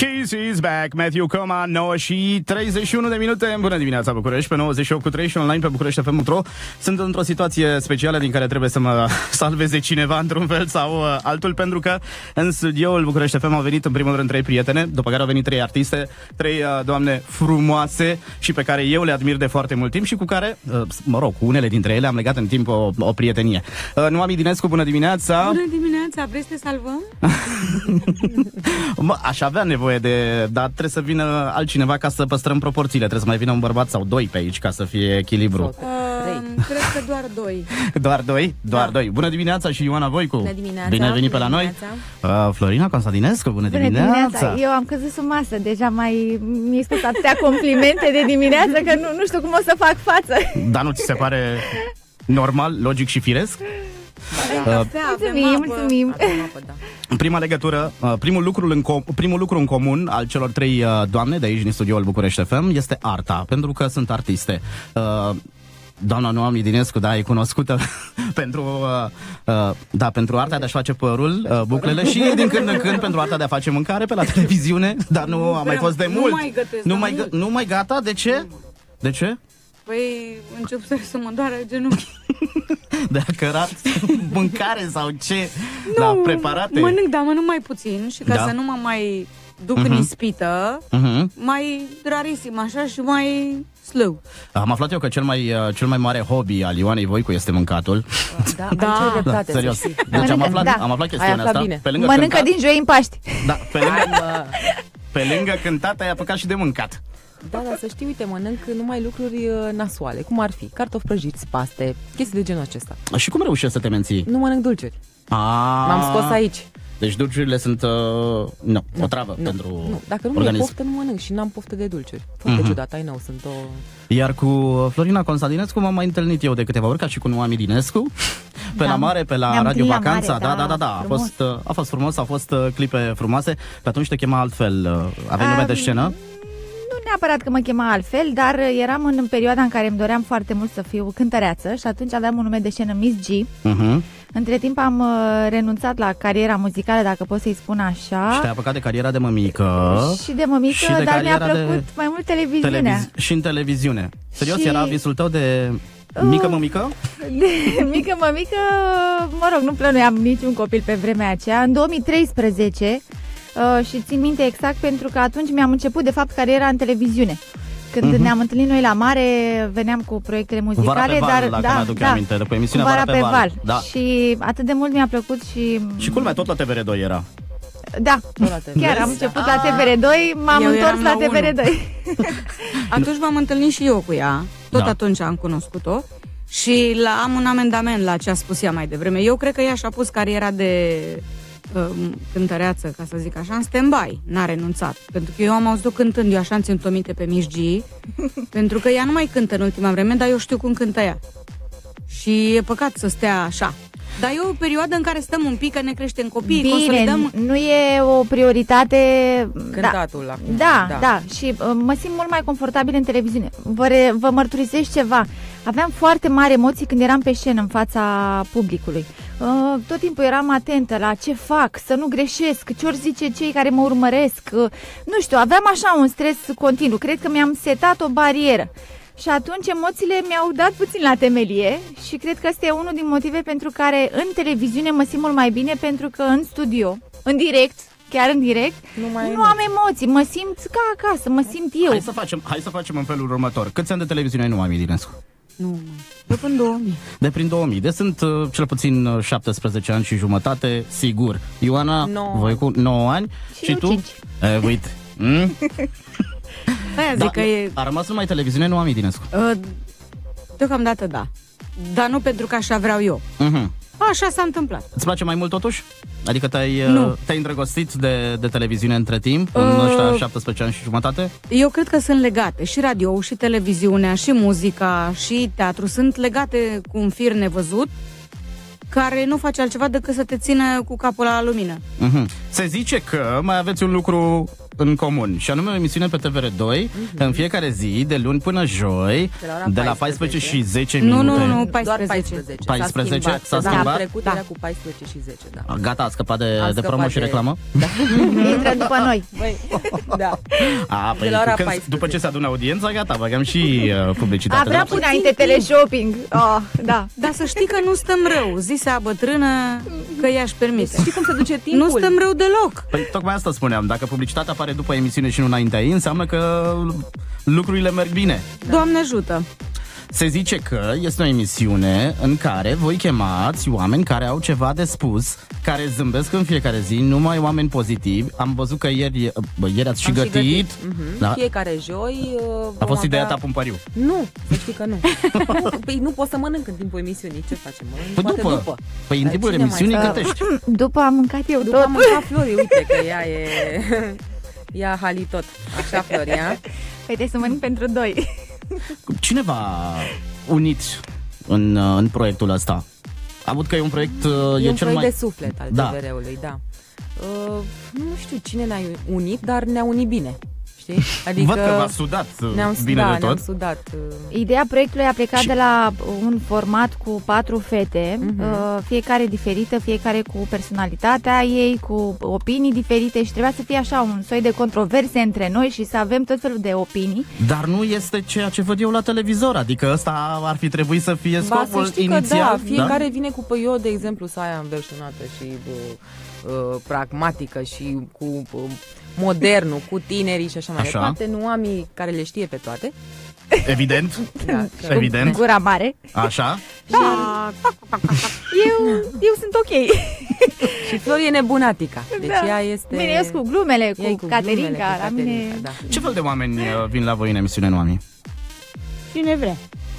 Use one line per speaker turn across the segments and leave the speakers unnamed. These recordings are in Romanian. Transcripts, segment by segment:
Keys is back, Matthew Coma, 9 și 31 de minute. Bună dimineața, București, pe 98.3 și online pe bucurești.fm.ro. Sunt într-o situație specială din care trebuie să mă salveze cineva într-un fel sau altul, pentru că în studioul București FM au venit în primul rând 3 prietene, după care au venit 3 artiste, 3 doamne frumoase și pe care eu le admir de foarte mult timp și cu care, mă rog, cu unele dintre ele am legat în timp o prietenie. Noami Dinescu, bună dimineața!
Bună dimineața, vrei să te salvăm?
Aș avea nevoie dar trebuie să vină altcineva ca să păstrăm proporțiile. Trebuie să mai vină un bărbat sau 2 pe aici ca să fie echilibru.
Cred că doar 2.
Doar 2? Doar 2. Bună dimineața și Ioana Voicu.
Bună dimineața.
Bine ai venit pe la noi. Florina Constantinescu, bună dimineața.
Eu am căzut sub masă. Deja mi-ai spus atâtea complimente de dimineață că nu știu cum o să fac față.
Dar nu ți se pare normal, logic și firesc?
Mulțumim.
Prima legătură, primul lucru în comun al celor 3 doamne de aici din studioul București FM este arta, pentru că sunt artiste. Doamna Noami Dinescu, da, e cunoscută pentru arta de a-și face părul, buclele și din când în când pentru arta de a face mâncare pe la televiziune, dar nu a mai fost de mult. Nu mai gata? De ce? De ce?
Păi încep să mă doară genunchii.
De-a cărat mâncare sau ce? La preparate?
Mănânc, dar mănânc mai puțin și ca să nu mă mai duc în ispită, mai rarisim așa și mai slow.
Am aflat eu că cel mai mare hobby al Ioanei Voicu este mâncatul.
Da,
serios. Deci am aflat chestiunea asta.
Mănâncă din joi în Paști.
Da, pe lângă cântat ai apucat și de mâncat.
Da, să știi, uite, mănânc numai lucruri nasoale, cum ar fi cartofi prăjiți, paste, chestii de genul acesta.
Și cum reușești să te menții?
Nu mănânc dulciuri. M-am scos aici.
Deci dulciurile sunt o travă pentru
dacă nu
organism.
mi-e poftă, nu mănânc și n-am poftă de dulciuri. Foarte ciudat, I know, sunt o...
Iar cu Florina Constantinescu m-am mai întâlnit eu de câteva ori, ca și cu Noami Dinescu, pe la mare, pe la Radio Vacanța. Da. A fost frumos, au fost clipe frumoase. Pe atunci te chema altfel. Aveai nume de scenă?
Nu neapărat că mă chema altfel, dar eram în perioada în care îmi doream foarte mult să fiu cântăreață și atunci aveam un nume de scenă Miss G. Între timp am renunțat la cariera muzicală, dacă pot să-i spun așa.
Și te-ai apucat de cariera de mămică.
Și de mămică, dar mi-a plăcut mai mult televiziunea.
Și în televiziune. Serios, era visul tău de mică mămică?
De mică mămică, mă rog, nu plănuiam niciun copil pe vremea aceea. În 2013... și țin minte exact pentru că atunci mi-am început de fapt cariera în televiziune. Când ne-am întâlnit noi la mare, veneam cu proiectele muzicale.
Vara pe Val, dacă mi-aduc aminte, după emisiunea Vara pe Val. Da.
Și atât de mult mi-a plăcut și
culmea, tot la TVR2 era.
Da, chiar am început la TVR2, m-am întors la TVR2.
Atunci m-am întâlnit și eu cu ea, tot atunci am cunoscut-o. Și am un amendament la ce a spus ea mai devreme. Eu cred că ea și-a pus cariera de cântăreață, ca să zic așa, în stand-by. N-a renunțat. Pentru că eu am auzit-o cântând, eu așa îmi țin-o minte pe Miss G, pentru că ea nu mai cântă în ultima vreme, dar eu știu cum cântă ea. Și e păcat să stea așa. Dar e o perioadă în care stăm un pic, că ne creștem copiii, consolidăm.
Nu e o prioritate
cântatul acum.
Da. Și mă simt mult mai confortabil în televiziune. Vă mărturisesc ceva. Aveam foarte mari emoții când eram pe scenă în fața publicului. Tot timpul eram atentă la ce fac, să nu greșesc, ce ori zice cei care mă urmăresc. Nu știu, aveam așa un stres continuu. Cred că mi-am setat o barieră. Și atunci emoțiile mi-au dat puțin la temelie și cred că ăsta e unul din motive pentru care în televiziune mă simt mult mai bine, pentru că în studio, în direct, chiar în direct, nu am emoții, mă simt ca acasă, mă simt eu.
Hai să facem în felul următor. Câți ani de televiziune ai, Noami Dinescu?
Eu până 2000.
De prin 2000. Deci sunt cel puțin 17 ani și jumătate, sigur. Ioana, voi cu 9 ani și tu?
5.
Uite. A rămas numai televiziune, Noami Dinescu?
Deocamdată da. Dar nu pentru că așa vreau eu. Așa s-a întâmplat.
Îți place mai mult totuși? Adică te-ai îndrăgostit de televiziune între timp, în ăștia 17 ani și jumătate?
Eu cred că sunt legate. Și radio, și televiziunea, și muzica, și teatru. Sunt legate cu un fir nevăzut. care nu face altceva decât să te țină cu capul la lumină.
Se zice că mai aveți un lucru în comun, și anume o emisiune pe TVR2 în fiecare zi, de luni până joi, de la 14 și 10 minute.
Nu,
Doar
14.
14? S-a
Da,
schimbat?
în trecut era cu 14 și 10, da.
Gata, a scăpat de
scăpat
promo și
de-
reclamă?
Da.
Intră după noi.
Băi, da.
A, păi
De la ora
când,
14.
după ce se adună audiența, gata, băgăm și publicitate.
Prea pune înainte teleshopping. Da.
Dar să știi că nu stăm rău. Zisea bătrână că ea-și permite.
Știi cum se duce timpul?
Nu stăm rău deloc.
Păi tocmai asta spuneam, dacă publicitatea apare după emisiune și nu înaintea ei, înseamnă că lucrurile merg bine.
Doamne ajută.
Se zice că este o emisiune în care voi chemați oameni care au ceva de spus, care zâmbesc în fiecare zi, numai oameni pozitivi. Am văzut că ieri ați și
Am
gătit. Da?
Fiecare joi
A fost
vom
ideea
avea-
ta pumpariu.
Nu, să știi că nu. Păi nu pot să mănânc în timpul emisiunii. Ce facem?
Păi
Poate
după. Păi în
Dar
timpul
cine mai
emisiunii
stă?
gătești.
După am mâncat eu
După
tot.
am mâncat Flori, uite că ea e... Ea hali tot. Așa, Floria.
Păi trebuie să mănânc pentru doi.
Cine v-a unit în proiectul ăsta? Am avut că e un proiect
E un
cel
proiect
mai...
de suflet al
Da.
TVR-ului, da. Nu știu cine ne-a unit, dar ne-a unit bine. Știi? Adică
Văd că v-a sudat bine de tot.
ne-am sudat.
Ideea proiectului a plecat de la un format cu 4 fete, fiecare diferită, fiecare cu personalitatea ei, cu opinii diferite și trebuia să fie așa un soi de controverse între noi și să avem tot felul de opinii.
Dar nu este ceea ce văd eu la televizor, adică ăsta ar fi trebuit să fie
Ba,
scopul
să știi că
inițial.
da, fiecare vine cu eu, de exemplu, să aia înverșunată și pragmatică și cu modernul, cu tinerii și așa mai
Așa.
departe, nu amii care le știe pe toate.
Evident,
Da,
evident,
Gura mare.
așa.
Eu sunt ok.
Și Flori e nebunatica. Deci ea este...
Bine, eu sunt cu glumele,
ea e
cu Caterinca,
glumele, cu
la mine...
Caterinca, da.
Ce fel de oameni vin la voi în emisiune, nu ami?
Cine vrea.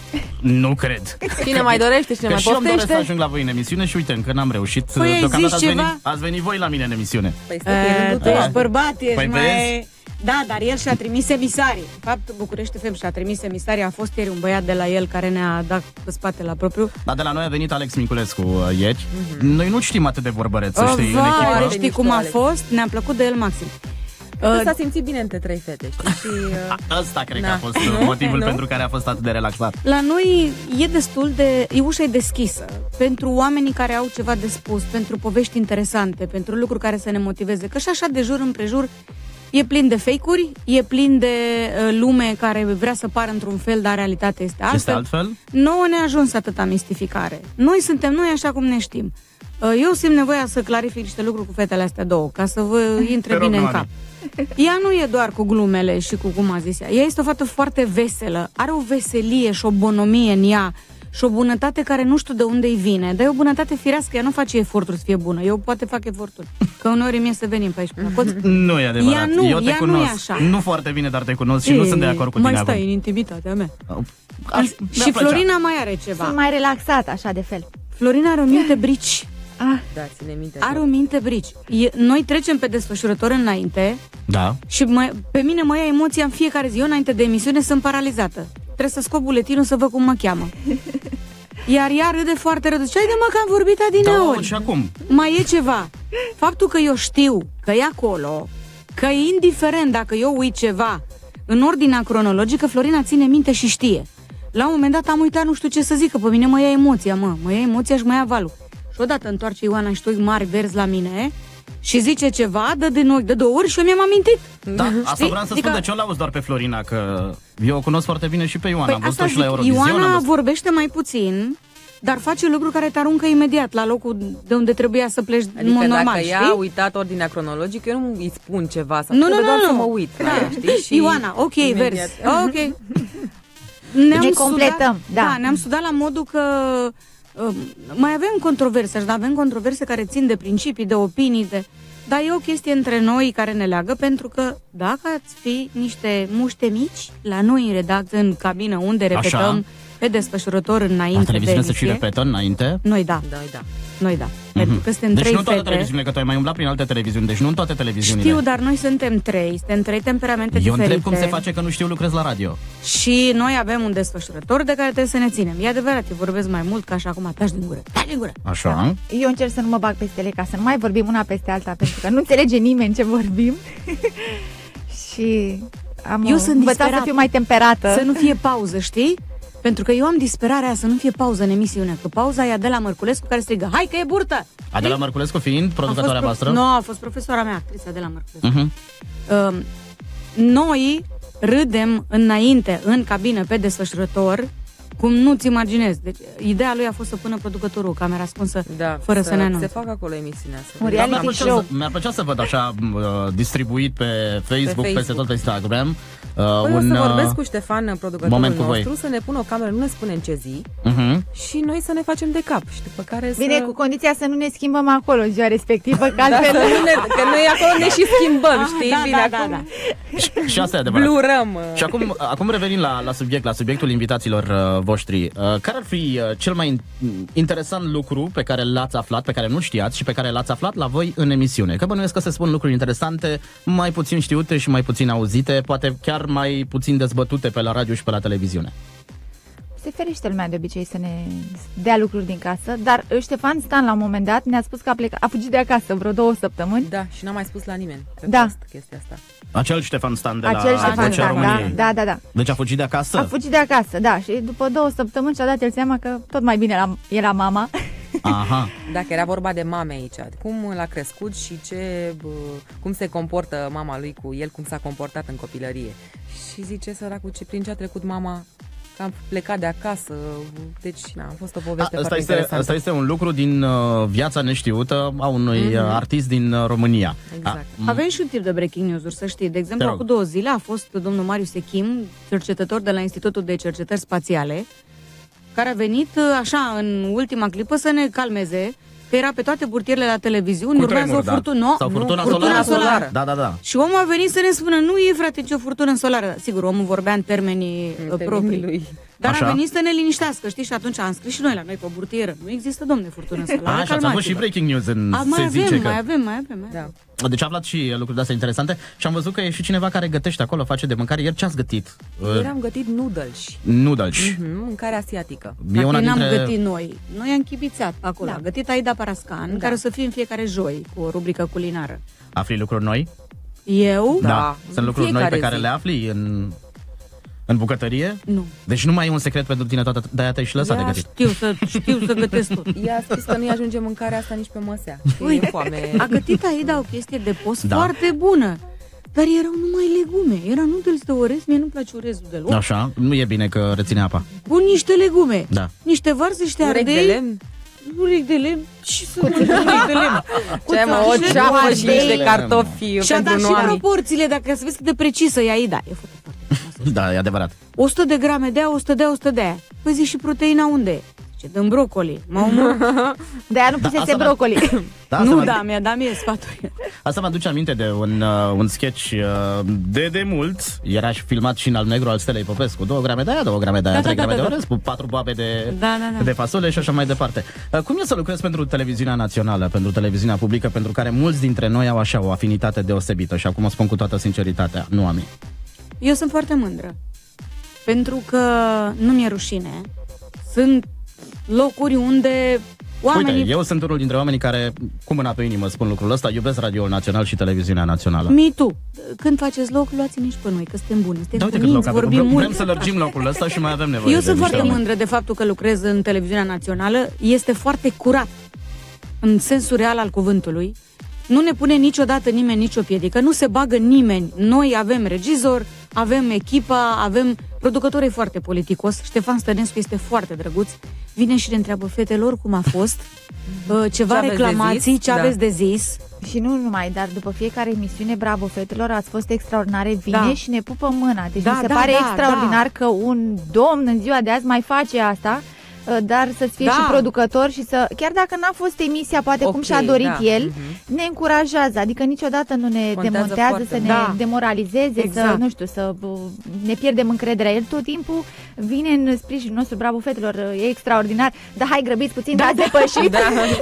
Nu cred.
Cine mai dorește, cine
Că
mai
și eu îmi doresc să
poftește.
ajung la voi în emisiune și uite, încă n-am reușit.
Păi ai
Deocamdată
zis ceva?
ați venit voi la mine în emisiune.
Păi stai că e rândul
Tu
tău.
ești bărbat, ești
Păi
mai...
vezi?
Da, dar el și-a trimis emisarii. În fapt, București FM și-a trimis emisarii. A fost ieri un băiat de la el care ne-a dat pe spate la propriu.
Dar de la noi a venit Alex Miculescu ieri. Noi nu știm atât de vorbăreți, să știi, în
Vai,
echipă.
știi cum a
Alex.
fost? Ne-a plăcut de el maxim.
S-a simțit bine între trei fete, știi? Și,
Ăsta cred că
Na.
a fost motivul
Nu?
pentru care a fost atât de relaxat.
La noi e destul de... ușa e deschisă pentru oamenii care au ceva de spus, pentru povești interesante, pentru lucruri care să ne motiveze. Că și așa de jur împrejur e plin de fake-uri, e plin de lume care vrea să pară într-un fel, dar realitatea este altfel.
Este altfel?
Nouă ne-a ajuns atâta mistificare. Noi suntem noi așa cum ne știm. Eu simt nevoia să clarific niște lucruri cu fetele astea două, ca să vă intre
Te rog,
bine în
Mari.
cap. Ea nu e doar cu glumele și cu cum a zis ea. Ea este o fată foarte veselă, are o veselie și o bonomie în ea și o bunătate care nu știu de unde îi vine, dar e o bunătate firească, ea nu face eforturi să fie bună. Eu poate fac eforturi, că uneori mie să venim pe aici până la colț.
Nu e adevărat.
Ea nu,
Eu te
ea nu
cunosc.
e așa.
Nu foarte bine, dar te cunosc și nu sunt de acord cu tine
Mai stai
acum.
în intimitatea mea.
Mi-ar
Și
plăcea.
Florina mai are ceva.
Sunt mai relaxat, așa de fel.
Florina are o minte brici.
da, ține minte.
Are o minte brici. Noi trecem pe desfășurător înainte
Da.
și pe mine mă ia emoția în fiecare zi. Eu înainte de emisiune sunt paralizată. Trebuie să scot buletinul să văd cum mă cheamă. Iar ea râde foarte rău. Zice, haide mă că am vorbit
Da,
adineori.
și acum.
Mai e ceva. Faptul că eu știu că e acolo, că e indiferent dacă eu uit ceva în ordinea cronologică, Florina ține minte și știe. La un moment dat am uitat, nu știu ce să zic, că pe mine mă ia emoția, mă ia emoția și mă ia valul. Și odată întoarce Ioana și tu mari verzi la mine și zice ceva, dă din ochi de 2 ori și eu mi-am amintit.
Da, asta
Știi?
vreau să
Adică-
spun, de ce o lauzi doar pe Florina, că eu o cunosc foarte bine și pe Ioana.
Păi
Am văzut-o
asta
și la
zic,
Eurovision. am
Ioana
văzut-
vorbește mai puțin, dar face lucruri care te aruncă imediat la locul de unde trebuia să pleci în mod
Adică
normal,
dacă ea
știi?
a uitat ordinea cronologică, eu nu îi spun ceva, sau
Nu,
trebuie doar
nu.
să mă uit la ea, știi? Și
Ioana, ok,
imediat.
verzi. Ok.
Ne completăm, da.
Ne-am sudat la modul că mai avem controverse, dar avem controverse care țin de principii, de opinii, dar e o chestie între noi care ne leagă, pentru că dacă ați fi niște muște mici, la noi în redacție, în cabină, unde repetăm pe desfășurător
La
înainte de
televiziune să și
emisie,
repetă înainte.
noi da.
Da, da.
Noi da. Pentru că suntem
Deci
trei
nu toate
fete.
televiziunile, că tu ai mai umblat prin alte televiziuni, deci nu în toate televiziunile.
Știu, dar noi suntem trei temperamente
Eu
diferite.
întreb cum se face că nu știu lucrez la radio.
Și noi avem un desfășurător de care trebuie să ne ținem. E adevărat, eu vorbesc mai mult ca așa acum, taci din gură, taci din gură.
Așa.
Eu încerc să nu mă bag peste ele ca să nu mai vorbim una peste alta, pentru că nu înțelege nimeni ce vorbim. Și am
Eu sunt
învățat să
disperată.
fiu mai temperată.
Să nu fie pauză, știi? Pentru că eu am disperarea aia să nu fie pauză în emisiune. Că pauza e Adela Mărculescu care strigă, hai că e burtă!
Adela Mărculescu fiind producătoarea voastră?
Nu, a fost profesora mea, actrița Adela Mărculescu.
Uh-huh.
Noi râdem înainte, în cabină, pe desfășurător, cum nu-ți imaginezi. Deci, ideea lui a fost să pună producătorul camera ascunsă, fără să ne anunțe.
Se facă acolo emisiunea asta.
Un reality show.
Mi-ar plăcea să văd așa distribuit pe Facebook, peste tot Instagram.
Păi o să vorbesc cu Ștefan, producătorul nostru, să ne pună o cameră, nu ne spunem ce zi, și noi să ne facem de cap. Și după care
Bine, cu condiția să nu ne schimbăm acolo în ziua respectivă, că altfel...
Că noi acolo ne și schimbăm, știi? Bine, acum
Și asta e adevărat.
blurăm.
Și acum revenim la subiectul invitaților voștri. Care ar fi cel mai interesant lucru pe care l-ați aflat, pe care nu știați și pe care l-ați aflat la voi în emisiune? Că bănuiesc că se spun lucruri interesante, mai puțin știute și mai puțin auzite, poate chiar mai puțin dezbătute pe la radio și pe la televiziune.
Se ferește lumea de obicei să ne dea lucruri din casă, dar Ștefan Stan la un moment dat ne-a spus că a fugit de acasă vreo 2 săptămâni.
Da, și n-a mai spus la nimeni.
Da.
Chestia asta.
Acel Ștefan Stan de
Acel
la
Ștefan
Vocea
Stan,
României.
da.
Deci a fugit de acasă?
A fugit de acasă, da, și după 2 săptămâni și-a dat el seama că tot mai bine era mama.
Aha.
Dacă era vorba de mame aici, cum l-a crescut și cum se comportă mama lui cu el, cum s-a comportat în copilărie. Și zice săracul prin ce a trecut mama, că am plecat de acasă, deci a fost o poveste foarte interesantă.
Asta este un lucru din viața neștiută a unui artist din România.
Exact.
Avem și un tip de breaking news-uri, să știi. De exemplu, acum 2 zile a fost domnul Marius Echim, cercetător de la Institutul de Cercetări Spațiale, care a venit așa în ultima clipă să ne calmeze, că era pe toate burtierele la televiziuni, urmează o furtună.
Sau furtuna solară. Da.
Și omul a venit să ne spună, nu e, frate, nicio furtună solară. Sigur, omul vorbea în termenii proprii lui. Dar
așa.
a venit să ne liniștească, știi? Și atunci am scris și noi la noi pe burtieră. Nu există, domne, furtună solară.
Așa, ați avut și breaking news în se zice că...
Mai avem.
Da.
Deci am aflat și lucruri de astea interesante și am văzut că e și cineva care gătește acolo, face de mâncare. Ieri ce ați gătit?
Ieri am gătit noodles. Mâncare asiatică.
N-am gătit noi. Noi am chibițat acolo. A gătit Aida Parascan, care o să fie în fiecare joi cu o rubrică culinară.
Afli lucruri noi?
Eu?
Da. Sunt lucruri noi pe care le afli în bucătărie?
Nu.
Deci nu mai e un secret pentru tine, de-aia te-ai și lăsat de gătit.
Știu să gătesc tot.
Ea a spus că nu-i ajunge mâncarea asta nici pe măsea. E foame.
A gătit Aida o chestie de post foarte bună. Dar erau numai legume. Era noodles de orez, mie nu-mi place orezul deloc.
Așa, nu e bine că reține apa.
Cu niște legume.
Da.
Niște varză, niște ardei.
Urec de lemn.
Urec de lemn și să mănânc urec de lemn.
O ceapă și niște cartofi
și a dat
pentru
și
noami.
proporțiile, dacă să vezi cât de precisă e Aida. E foarte frumoasă.
Da, e adevărat.
100 de grame de aia, 100 de aia, 100 de aia. Păi zici și proteina unde e? Ce dăm brocoli. M-au omorât.
De-aia nu pusese brocoli.
Mi-a dat mie sfaturi.
Asta mă aduce aminte de un sketch de mult. Era și filmat și în alb negru al Stelei Popescu. 2 grame de aia, 2 grame de aia, 3 grame de orez, cu 4 boabe de fasole și așa mai departe. Cum e să lucrezi pentru televiziunea națională, pentru televiziunea publică, pentru care mulți dintre noi au așa o afinitate deosebită? Și acum o spun cu toată sinceritatea, nu a mea.
Eu sunt foarte mândră. Pentru că nu mi-e rușine. Sunt locuri unde oamenii...
Uite, eu sunt unul dintre oamenii care, cu mâna pe inimă, spun lucrul ăsta, iubesc radioul național și televiziunea națională.
Me too. Când faceți loc, luați-ne și pe noi, că suntem buni. Suntem cuminți, vorbim mult.
Vrem să lărgim locul ăsta și mai avem nevoie.
Eu sunt foarte mândră de faptul că lucrez în televiziunea națională. Este foarte curat, în sensul real al cuvântului. Nu ne pune niciodată nimeni nicio piedică, nu se bagă nimeni. Noi avem regizor, avem echipa, avem... Producătorul e foarte politicos, Ștefan Stănescu este foarte drăguț, vine și ne întreabă fetelor cum a fost, ceva reclamații, ce aveți de zis.
Și nu numai, dar după fiecare emisiune, bravo fetelor, ați fost extraordinare, vine și ne pupă mâna. Deci mi se pare extraordinar că un domn în ziua de azi mai face asta. dar să fie și producător și să, chiar dacă n-a fost emisia poate cum și-a dorit el, ne încurajează, adică niciodată nu ne demontează, să ne demoralizeze, să, nu știu, să ne pierdem încrederea. El tot timpul vine în sprijinul nostru, bravo fetelor, e extraordinar, dar hai grăbiți puțin, ați depășit.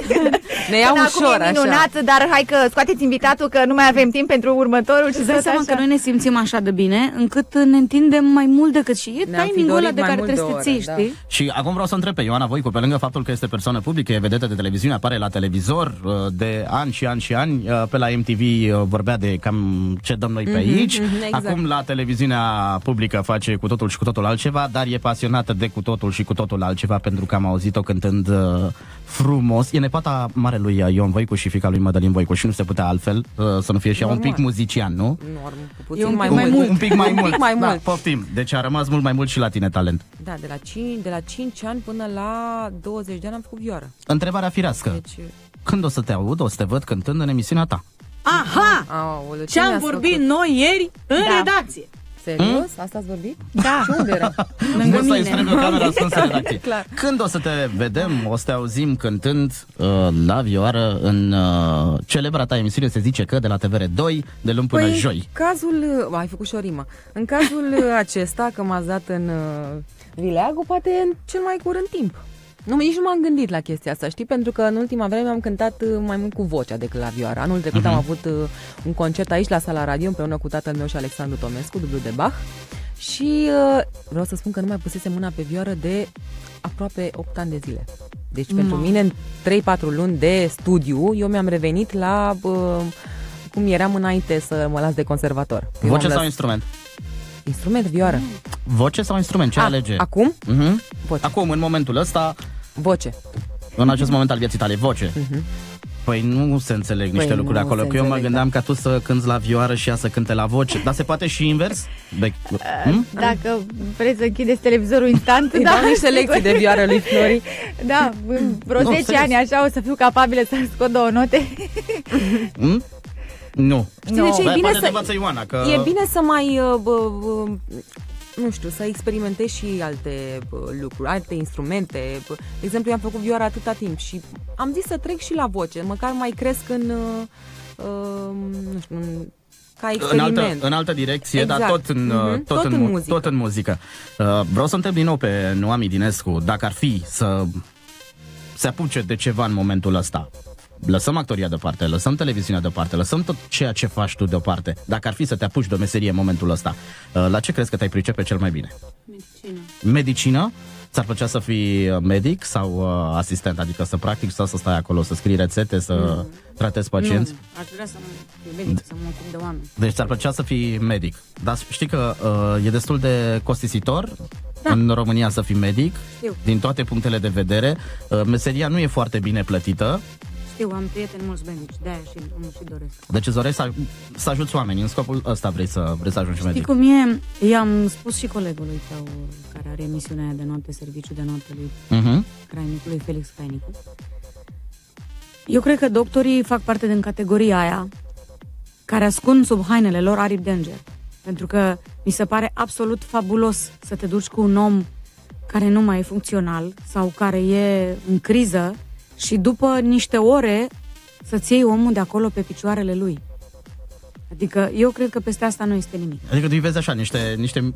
Ne ia ușor,
e minunat, așa. Dar hai că scoateți invitatul că nu mai avem timp pentru următorul.
Și dai seama că noi ne simțim așa de bine, încât ne întindem mai mult decât și e timingul ăla de care trebuie să te ții, știi?
Și acum vreau să întreb pe Ioana Voicu, pe lângă faptul că este persoană publică, e vedetă de televiziune, apare la televizor de ani și ani și ani, pe la MTV vorbea de cam ce dăm noi pe aici, exact. Acum la televiziunea publică face cu totul și cu totul altceva, dar e pasionată de cu totul și cu totul altceva, pentru că am auzit-o cântând frumos. E nepoata marelui Ion Voicu și fiica lui Mădălin Voicu și nu se putea altfel să nu fie și ea un pic muzician, nu?
Un pic mai mult.
Da, poftim. Deci a rămas mult mai mult și la tine talent.
Da, de la 5 ani până la 20 de ani am făcut vioară.
Întrebarea firească. Deci... Când o să te aud, o să te văd cântând în emisiunea ta?
Aha! Ce-am vorbit noi ieri în redacție.
Serios? Asta ați vorbit?
Da.
Și unde era?
Lângă mine. Să-i strâng o cameră ascunsă în redacție. Când o să te vedem, o să te auzim cântând la vioară în celebra ta emisiune, se zice că de la TVR2, de luni până joi.
Cazul... ai făcut și o rimă. În cazul acesta, că m-ați dat în Vileagu, poate în cel mai curând timp. Nici nu m-am gândit la chestia asta, știi? Pentru că în ultima vreme am cântat mai mult cu vocea decât la vioară. Anul trecut am avut un concert aici la Sala Radio împreună cu tatăl meu și Alexandru Tomescu, dublu de Bach. Și vreau să spun că nu mai pusese mâna pe vioară de aproape 8 ani de zile. Deci pentru mine în 3-4 luni de studiu eu mi-am revenit la cum eram înainte să mă las de conservator.
Voce sau instrument?
Instrument, vioară.
Voce sau instrument? Ce alege?
Acum?
Voce. Acum, în momentul ăsta...
Voce.
În acest moment al vieții tale, voce. Păi nu se înțeleg niște lucruri acolo, că eu mă gândeam ca tu să cânti la vioară și ea să cânte la voce. Dar se poate și invers?
Dacă vreți să închideți televizorul instant,
îi dau niște lecții de vioară lui Flori.
Da, în vreo 10 ani așa o să fiu capabilă să scot 2 note.
Nu.
Știi de ce?
Ioana, că...
E bine să mai... nu știu, să experimentezi și alte lucruri, alte instrumente. De exemplu, eu am făcut vioară atâta timp și am zis să trec și la voce, măcar mai cresc în, nu știu, ca experiment.
În altă direcție, exact. Dar tot în muzică. Vreau să întreb din nou pe Noami Dinescu, dacă ar fi să se apuce de ceva în momentul ăsta. Lăsăm actoria deoparte, lăsăm televiziunea deoparte, lăsăm tot ceea ce faci tu deoparte. Dacă ar fi să te apuci de o meserie în momentul ăsta, la ce crezi că te-ai pricepe cel mai bine?
Medicină.
Medicină? Ți-ar plăcea să fii medic sau asistent? Adică să practici sau să stai acolo, să scrii rețete, să tratezi pacienți?
Nu, aș vrea să fiu medic, să mă ocup de oameni.
Deci ți-ar plăcea să fii medic. Dar știi că e destul de costisitor în România să fii medic, din toate punctele de vedere. Meseria nu e foarte bine plătită.
Știu, am prieteni mulți medici, de-aia și doresc.
Deci îți dorești să ajuți oamenii, în scopul ăsta vrei să ajungi medic.
Știi cum e? I-am spus și colegului tău, care are emisiunea aia de noapte, serviciu de noapte lui Crainicului, Felix Crainicu. Eu cred că doctorii fac parte din categoria aia care ascund sub hainele lor aripi de înger. Pentru că mi se pare absolut fabulos să te duci cu un om care nu mai e funcțional sau care e în criză și după niște ore să-ți iei omul de acolo pe picioarele lui. Adică eu cred că peste asta nu este nimic.
Adică tu îi vezi așa, niște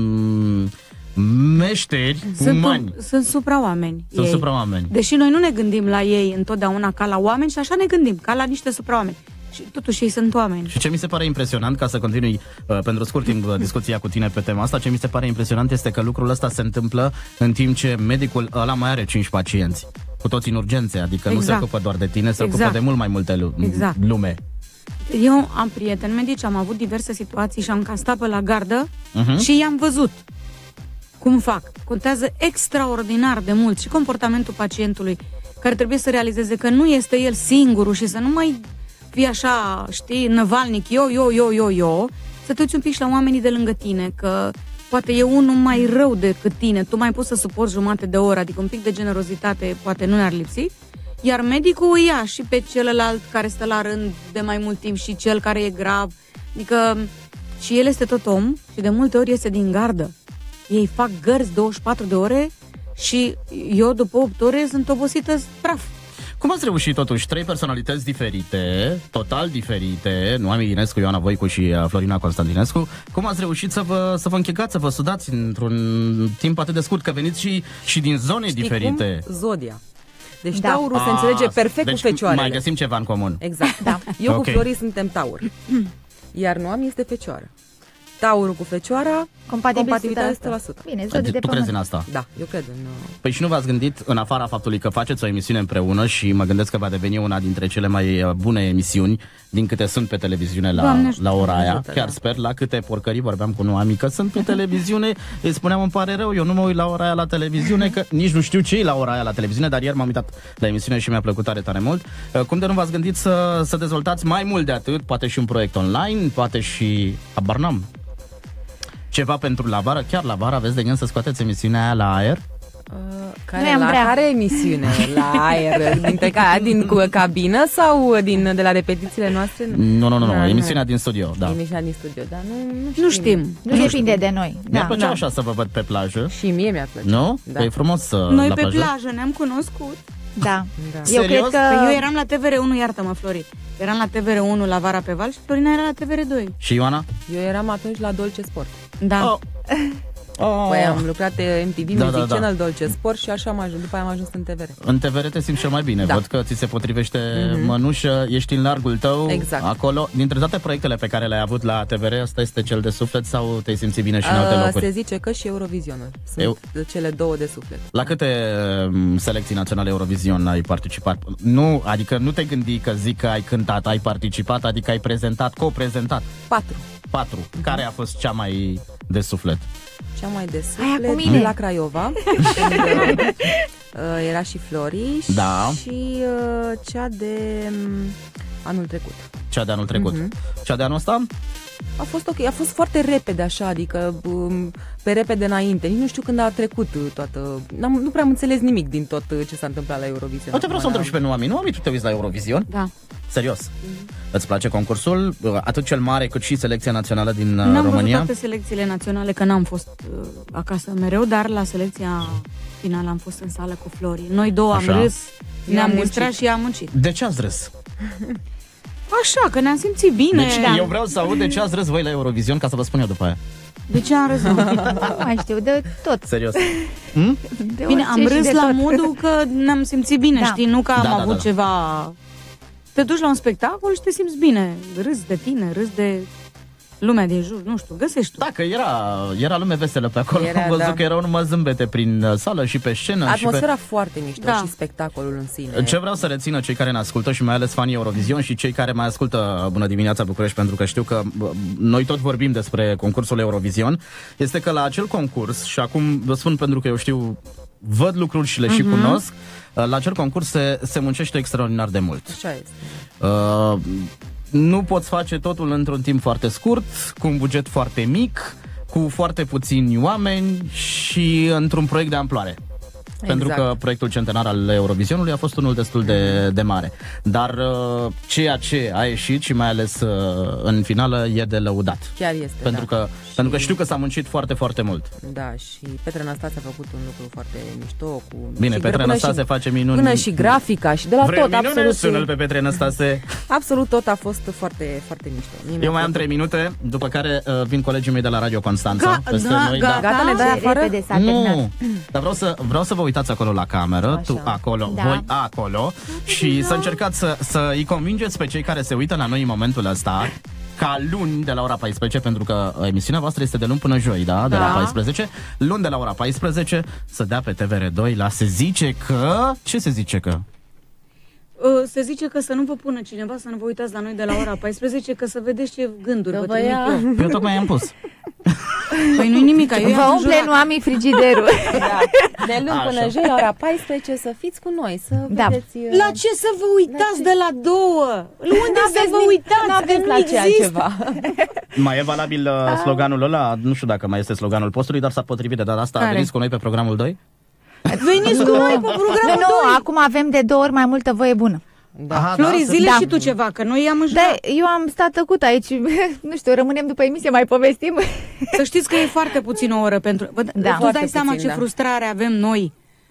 meșteri umani.
Sunt supraoameni.
Sunt supraoameni.
Deși noi nu ne gândim la ei întotdeauna ca la oameni și așa ne gândim, ca la niște supraoameni. Și totuși ei sunt oameni.
Și ce mi se pare impresionant, ca să continui pentru scurt timp discuția cu tine pe tema asta, ce mi se pare impresionant este că lucrul ăsta se întâmplă în timp ce medicul ăla mai are 5 pacienți, cu toți în urgențe, adică nu se ocupă doar de tine, se ocupă de mult mai multe lume.
Eu am prieteni medici, am avut diverse situații și am castat pe la gardă și i-am văzut cum fac. Contează extraordinar de mult și comportamentul pacientului, care trebuie să realizeze că nu este el singurul și să nu mai fie așa, știi, năvalnic, eu, să te uiți un pic și la oamenii de lângă tine, că poate e unul mai rău decât tine, tu mai poți să suporți jumătate de oră, adică un pic de generozitate poate nu ne-ar lipsi, iar medicul îi ia și pe celălalt care stă la rând de mai mult timp și cel care e grav, adică și el este tot om și de multe ori iese din gardă. Ei fac gărzi 24 de ore și eu după 8 ore sunt obosită praf.
Cum ați reușit totuși 3 personalități diferite, total diferite, Noemi Dinescu, Ioana Voicu și Florina Constantinescu, cum ați reușit să vă închegați, să vă sudați într-un timp atât de scurt, că veniți și din zone diferite?
Cum? Zodia. Deci taurul se înțelege perfect cu fecioarele.
Mai găsim ceva în comun.
Exact. Da. Eu cu Florii suntem tauri. Iar Noemi este fecioară. Taurul cu fecioara, compatibilitate 100%.
Bine,
tu crezi în asta?
Da, eu cred în...
Păi și nu v-ați gândit, în afara faptului că faceți o emisiune împreună și mă gândesc că va deveni una dintre cele mai bune emisiuni din câte sunt pe televiziune la ora aia. Chiar sper, la câte porcării vorbeam cu Noemi că sunt pe televiziune, îi spuneam îmi pare rău, eu nu mă uit la ora aia la televiziune, că nici nu știu ce e la ora aia la televiziune, dar ieri m-am uitat la emisiune și mi-a plăcut tare mult. Cum de nu v-ați gândit să dezvoltați mai mult de atât, poate și un proiect online, poate și habar n-am. Ceva pentru la vară, chiar la vară aveți de gând să scoateți emisiunea aia la aer?
Care emisiune? La aer? Din cabină sau de la repetițiile noastre?
Nu, emisiunea din studio, da.
Emisiunea din studio, dar
nu știm.
Nu depinde de noi.
Mi-ar plăcea așa să vă văd pe plajă.
Și mie mi-ar plăcea.
Nu? Da. E frumos să
noi
la
pe
plajă.
plajă ne-am cunoscut.
Da.
Eu cred că eu eram la TVR1, iartă-mă, Flori. Eram la TVR1 la Vara pe Val și Florina era la TVR2.
Și Ioana?
Eu eram atunci la Dolce Sport.
Da.
Păi am lucrat MTV Music Channel, Dolce Sport și așa după aia am ajuns în TVR.
În TVR te simți cel mai bine. Văd că ți se potrivește mănușă, ești în largul tău, acolo. Dintre toate proiectele pe care le-ai avut la TVR, asta este cel de suflet sau te-ai simțit bine și în alte locuri?
Se zice că și Eurovisionul. Sunt cele două de suflet.
La câte selecții naționale Eurovision ai participat? Nu, adică nu te gândi că zic că ai cântat, ai participat, adică ai prezentat, co-prezentat. 4. Care a fost cea mai de suflet?
Cea mai de suflet la Craiova. Când, era și Flori și cea de anul trecut.
Cea de anul trecut. Cea de anul ăsta?
A fost ok, a fost foarte repede așa, adică pe repede înainte. Nici nu știu când a trecut toată... Nu prea am înțeles nimic din tot ce s-a întâmplat la Eurovision.
Uite, vreau să întreb și pe Noemi. Noemi, tu te uiți la Eurovision?
Da.
Serios? Îți place concursul? Atât cel mare cât și selecția națională din România?
N-am văzut toate selecțiile naționale, că n-am fost acasă mereu, dar la selecția finală am fost în sală cu Flori. Noi două am râs, ne-am distrat și am muncit.
De ce ați râs?
Așa, că ne-am simțit bine.
Deci eu vreau să aud de ce ați râs voi la Eurovision, ca să vă spun eu după aia.
De ce am râs?
Nu mai știu, de tot.
Serios.
Bine, am râs la modul că ne-am simțit bine, știi? Nu că am avut ceva... Te duci la un spectacol și te simți bine. Râzi de tine, râzi de lumea din jur, nu știu, găsești tu.
Da, că era lume veselă pe acolo. Am văzut că erau numai zâmbete prin sală și pe scenă.
Atmosfera foarte mișto și spectacolul în sine.
Ce vreau să rețină cei care ne ascultă și mai ales fanii Eurovision și cei care mai ascultă Bună dimineața București, pentru că știu că noi tot vorbim despre concursul Eurovision, este că la acel concurs, și acum vă spun pentru că eu știu, văd lucruri și le și cunosc, la acel concurs se muncește extraordinar de mult.
Așa este.
Nu poți face totul într-un timp foarte scurt, cu un buget foarte mic, cu foarte puțini oameni și într-un proiect de amploare. Pentru că proiectul centenar al Eurovisionului a fost unul destul de mare. Dar ceea ce a ieșit și mai ales în finală e de lăudat.
Chiar este,
pentru că știu că s-a muncit foarte, foarte mult.
Da, și Petre Năstase a făcut un lucru foarte mișto.
Bine, Petre Năstase face minuni.
Până și grafica și de la tot, absolut.
Sună-l pe Petre Năstase.
Absolut tot a fost foarte, foarte mișto.
Eu mai am 3 minute, după care vin colegii mei de la Radio Constanța.
Gata, ne dai afară?
Nu, dar vreau să vă uitați acolo la cameră, așa. Tu acolo, voi acolo și să încercați să îi convingeți pe cei care se uită la noi în momentul ăsta ca luni de la ora 14, pentru că emisiunea voastră este de luni până joi, da? De la 14, luni de la ora 14 să dea pe TVR2 la Se zice că... Ce se zice că?
Se zice că să nu vă pună cineva să nu vă uitați la noi de la ora 14, că să vedeți ce gânduri vă trimit eu.
Eu tocmai am pus.
Păi nu-i nimic,
vă umple Noemi frigiderul.
De luni până joi la ora 14 să fiți cu noi, să vedeți...
La ce să vă uitați de la 2? Unde să vă uitați?
N-aveți la ce altceva.
Mai e valabil sloganul ăla? Nu știu dacă mai este sloganul postului, dar s-a potrivit de data asta. Veniți cu noi pe programul 2?
Veniți cu noi pe programul 2.
Nu, acum avem de 2 ori mai multă voie bună.
Da. Flori, zile și tu ceva, că noi i-am înjurat.
Da, eu am stat tăcut aici. Nu știu, rămânem după emisie, mai povestim.
Să știți că e foarte puțin o oră pentru... Tu dai seama ce frustrare avem noi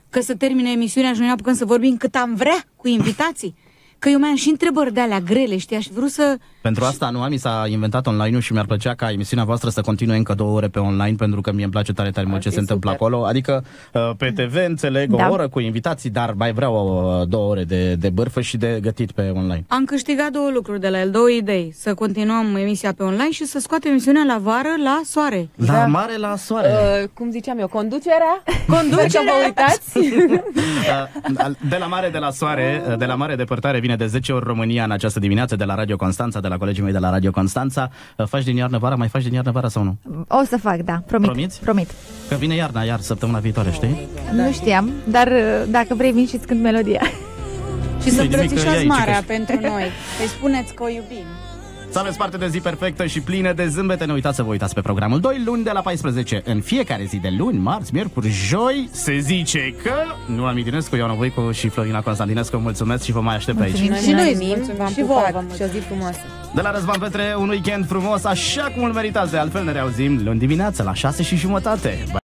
că să termine emisiunea și noi ne apucăm să vorbim cât am vrea cu invitații. Că eu mai am și întrebări de alea grele, știi, aș vrut să...
Pentru asta nu mi s-a inventat online-ul și mi-ar plăcea ca emisiunea voastră să continue încă 2 ore pe online, pentru că mie îmi place tare mult ce se întâmplă acolo. Adică pe TV înțeleg o oră cu invitații, dar mai vreau 2 ore de bârfă și de gătit pe online.
Am câștigat 2 lucruri de la el, 2 idei. Să continuăm emisia pe online și să scoatem emisiunea la vară la soare.
La mare, la soare.
Cum ziceam eu, conducerea?
Conducerea!
Vă uitați?
De la mare, de la soare, de la mare depărtare vine de 10 ori România în această dimineață, de la Radio Constanța, de la colegii mei de la Radio Constanța. Faci din iarnă vara? Mai faci din iarnă vara sau nu?
O să fac, da, promit.
Promiți?
Promit.
Că vine iarna, iar săptămâna viitoare, știi?
Nu știam, dar dacă vrei vin și îți cânt melodia.
Și să
Nimic, că e
îmbrățișați
aici,
marea
că-
pentru noi. Să-i spuneți că o iubim.
Să aveți parte de zi perfectă și plină de zâmbete. Nu uitați să vă uitați pe programul 2 luni de la 14. În fiecare zi de luni, marți, miercuri, joi, se zice că Noa Midinescu, Ioana Voicu și Florina Constantinescu, mulțumesc și vă mai aștept aici.
Mulțumim.
Și noi
mulțumim,
mulțumim.
v-am
Și vouă
pupat
vă
și o zi frumoasă.
De la Răzvan Petre, un weekend frumos, așa cum îl meritați, de altfel ne reauzim luni dimineața la 6:30.